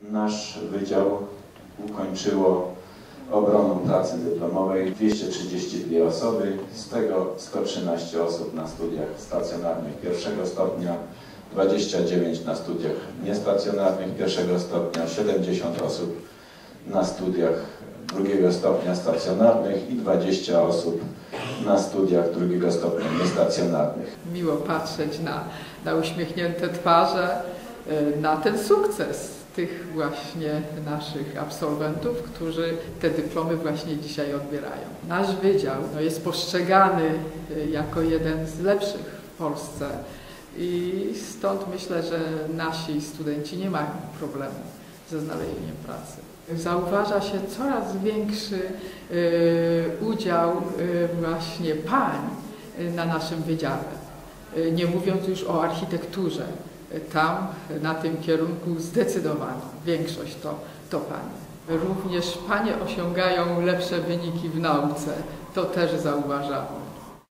Nasz wydział ukończyło obroną pracy dyplomowej 232 osoby, z tego 113 osób na studiach stacjonarnych pierwszego stopnia, 29 na studiach niestacjonarnych pierwszego stopnia, 70 osób na studiach drugiego stopnia stacjonarnych i 20 osób na studiach drugiego stopnia niestacjonarnych. Miło patrzeć na uśmiechnięte twarze, na ten sukces tych właśnie naszych absolwentów, którzy te dyplomy właśnie dzisiaj odbierają. Nasz wydział jest postrzegany jako jeden z lepszych w Polsce i stąd myślę, że nasi studenci nie mają problemu ze znalezieniem pracy. Zauważa się coraz większy udział właśnie pań na naszym wydziale, nie mówiąc już o architekturze. Tam, na tym kierunku zdecydowanie większość to panie. Również panie osiągają lepsze wyniki w nauce, to też zauważamy.